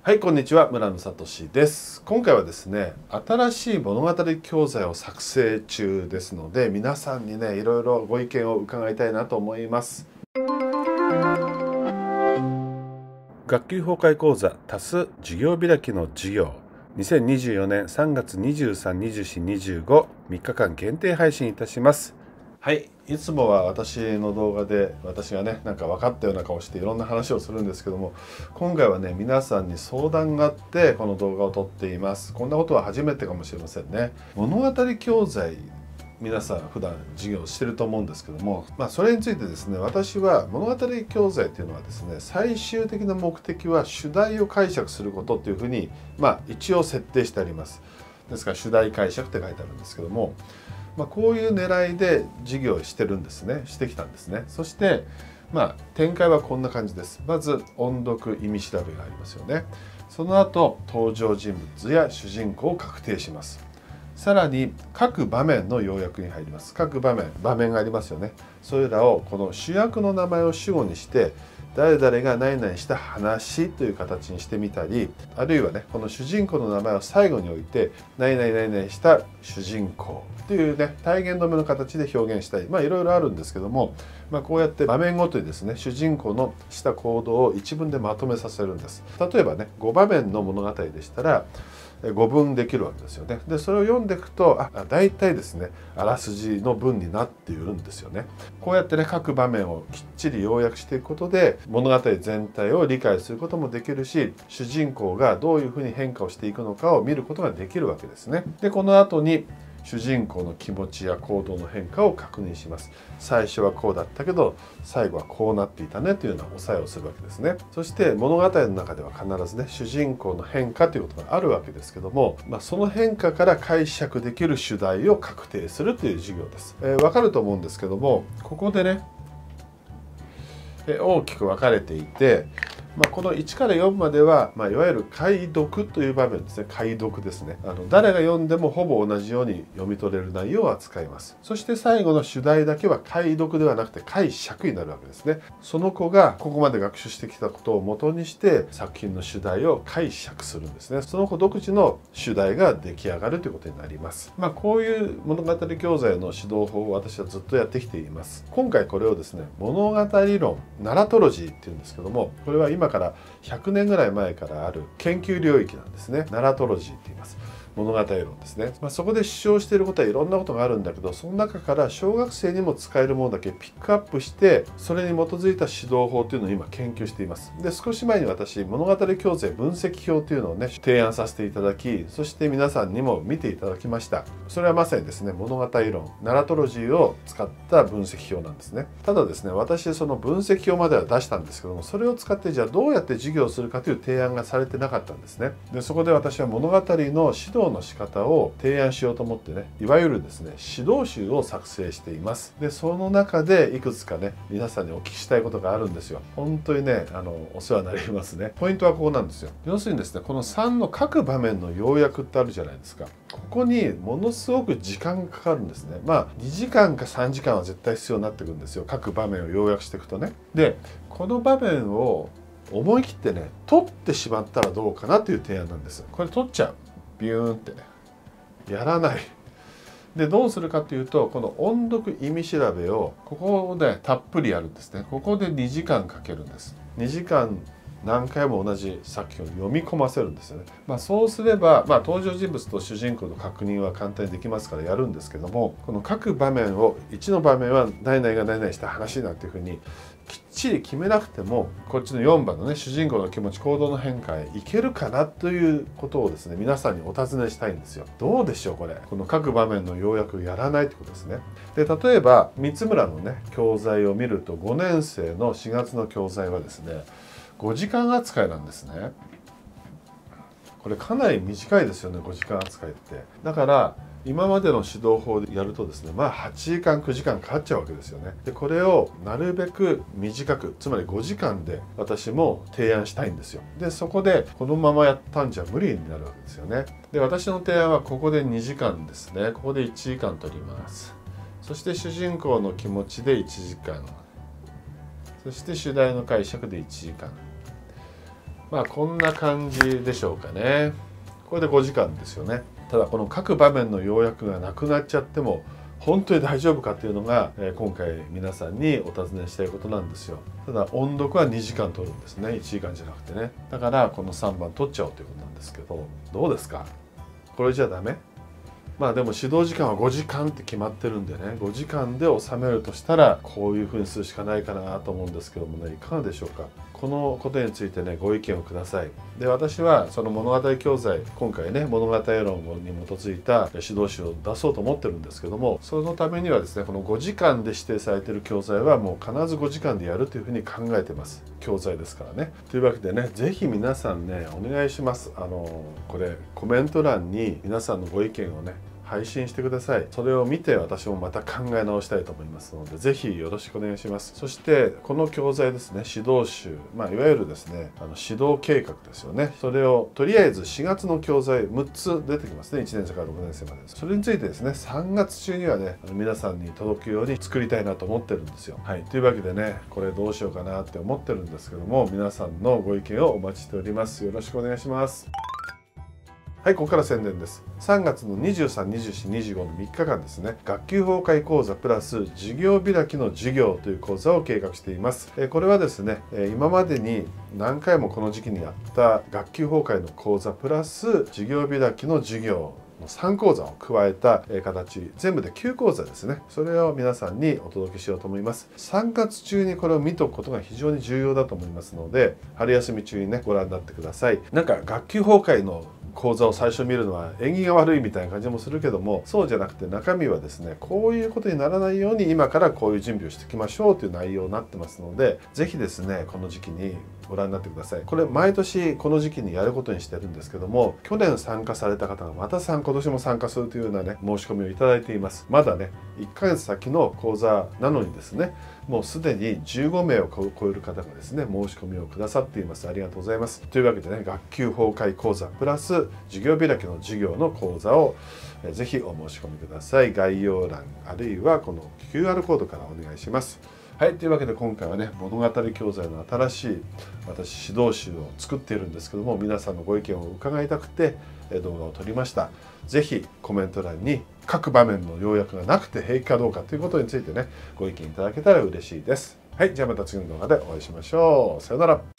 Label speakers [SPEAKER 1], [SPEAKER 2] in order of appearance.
[SPEAKER 1] はい、こんにちは。村野聡です。今回はですね、新しい物語教材を作成中ですので、皆さんにね、いろいろご意見を伺いたいなと思います。学級崩壊講座足す授業開きの授業。2024年3月23、24、25、3日間限定配信いたします。はい、いつもは私の動画で私がねなんか分かったような顔していろんな話をするんですけども、今回はね皆さんに相談があってこの動画を撮っています。こんなことは初めてかもしれませんね。物語教材、皆さん普段授業してると思うんですけども、それについてですね、私は物語教材というのはですね、最終的な目的は主題を解釈することっていうふうに一応設定してあります。ですから主題解釈って書いてあるんですけども、こういう狙いで授業をしてるんですね、してきたんですね。そして展開はこんな感じです。まず音読意味調べがありますよね。その後登場人物や主人公を確定します。さらに各場面の要約に入ります。各場面がありますよね。それらをこの主役の名前を主語にして誰々が何々した話という形にしてみたり、あるいはねこの主人公の名前を最後に置いて何々何々した主人公というね体言止めの形で表現したり、いろいろあるんですけども、こうやって場面ごとにですね主人公のした行動を一文でまとめさせるんです。例えばね5場面の物語でしたら5文できるわけですよね。でそれを読んでいくと大体ですねあらすじの文になっているんですよね。こうやってね各場面をきっちり要約していくことで物語全体を理解することもできるし、主人公がどういうふうに変化をしていくのかを見ることができるわけですね。でこの後に主人公の気持ちや行動の変化を確認します。最初はこうだったけど最後はこうなっていたねというような抑えをするわけですね。そして物語の中では必ずね主人公の変化ということがあるわけですけども、その変化から解釈できる主題を確定するという授業です。わかると思うんですけども、ここでね大きく分かれていて、この1から4までは、いわゆる解読という場面ですね。解読ですね。誰が読んでもほぼ同じように読み取れる内容を扱います。そして最後の主題だけは解読ではなくて解釈になるわけですね。その子がここまで学習してきたことを元にして作品の主題を解釈するんですね。その子独自の主題が出来上がるということになります。こういう物語教材の指導法を私はずっとやってきています。今回これをですね、物語論、ナラトロジーっていうんですけども、これは今から100年ぐらい前からある研究領域なんですね。ナラトロジーって言います。物語論ですね。そこで主張していることはいろんなことがあるんだけど、その中から小学生にも使えるものだけピックアップしてそれに基づいた指導法というのを今研究しています。で少し前に私物語教材分析表というのをね提案させていただき、そして皆さんにも見ていただきました。それはまさにですね物語論ナラトロジーを使った分析表なんですね。ただですね、私その分析表までは出したんですけども、それを使ってじゃあどうやって授業をするかという提案がされてなかったんですね。でそこで私は物語の指導の仕方を提案しようと思ってね、いわゆるですね指導集を作成しています。でその中でいくつかね皆さんにお聞きしたいことがあるんですよ。本当にねお世話になりますね。ポイントはここなんですよ。要するにですね、この3の各場面の要約ってあるじゃないですか。ここにものすごく時間がかかるんですね。2時間か3時間は絶対必要になってくるんですよ。各場面を要約していくとね。でこの場面を思い切ってね取ってしまったらどうかなという提案なんです。これ取っちゃう、ビューンってね、やらない。でどうするかというと、この音読意味調べをここでたっぷりやるんですね。ここで2時間かけるんです。2時間何回も同じ作品を読み込ませるんですよね。そうすれば、登場人物と主人公の確認は簡単にできますからやるんですけども、この各場面を1の場面は何々が何々した話なんていうふうにきっちり決めなくても、こっちの4番のね主人公の気持ち行動の変化へいけるかなということをですね皆さんにお尋ねしたいんですよ。どうでしょうこれ。この各場面の要約をやらないってことですね。で例えば三村のね教材を見ると、5年生の4月の教材はですね5時間扱いなんですね。これかなり短いですよね、5時間扱いって。だから今までの指導法でやるとですね8時間9時間かかっちゃうわけですよね。でこれをなるべく短く、つまり5時間で私も提案したいんですよ。でそこでこのままやったんじゃ無理になるわけですよね。で私の提案はここで2時間ですね。ここで1時間取ります。そして主人公の気持ちで1時間、そして主題の解釈で1時間。 まあこんな感じでしょうかね。これで5時間ですよね。ただこの各場面の要約がなくなっちゃっても本当に大丈夫かっていうのが、今回皆さんにお尋ねしたいことなんですよ。ただ音読は2時間取るんですね。1時間じゃなくてね。だからこの3番取っちゃおうということなんですけど、どうですか？これじゃダメ？まあでも指導時間は5時間って決まってるんでね、5時間で収めるとしたらこういうふうにするしかないかなと思うんですけどもね、いかがでしょうか。このことについてね、ご意見をください。で、私はその物語教材、今回ね、物語論に基づいた指導集を出そうと思ってるんですけども、そのためにはですね、この5時間で指定されている教材はもう必ず5時間でやるというふうに考えてます。教材ですからね。というわけでね、ぜひ皆さんね、お願いします。これコメント欄に皆さんのご意見をね、配信してください。それを見て私もまた考え直したいと思いますので、ぜひよろしくお願いします。そしてこの教材ですね、指導集、いわゆるですね、指導計画ですよね。それをとりあえず4月の教材6つ出てきますね。1年生から6年生まで。それについてですね、3月中にはね、皆さんに届くように作りたいなと思ってるんですよ。はい。というわけでね、これどうしようかなって思ってるんですけども、皆さんのご意見をお待ちしております。よろしくお願いします。はい、ここから宣伝です。3月の23、24、25の3日間ですね、学級崩壊講座プラス授業開きの授業という講座を計画しています。これはですね、今までに何回もこの時期にやった学級崩壊の講座プラス授業開きの授業の3講座を加えた形、全部で9講座ですね。それを皆さんにお届けしようと思います。3月中にこれを見ておくことが非常に重要だと思いますので、春休み中にね、ご覧になってください。なんか学級崩壊の講座を最初見るのは縁起が悪いみたいな感じもするけども、そうじゃなくて中身はですね、こういうことにならないように今からこういう準備をしていきましょうという内容になってますので、ぜひですね、この時期にご覧になってください。これ毎年この時期にやることにしてるんですけども、去年参加された方がまた今年も参加するというようなね、申し込みをいただいています。まだね、1ヶ月先の講座なのにですね、もうすでに15名を超える方がですね、申し込みをくださっています。ありがとうございます。というわけでね、学級崩壊講座プラス授業開きの授業の講座をぜひお申し込みください。概要欄あるいはこの QR コードからお願いします。はい、というわけで今回はね、物語教材の新しい私指導集を作っているんですけども、皆さんのご意見を伺いたくて動画を撮りました。ぜひコメント欄に各場面の要約がなくて平気かどうかということについてね、ご意見いただけたら嬉しいです。はい、じゃあまた次の動画でお会いしましょう。さようなら。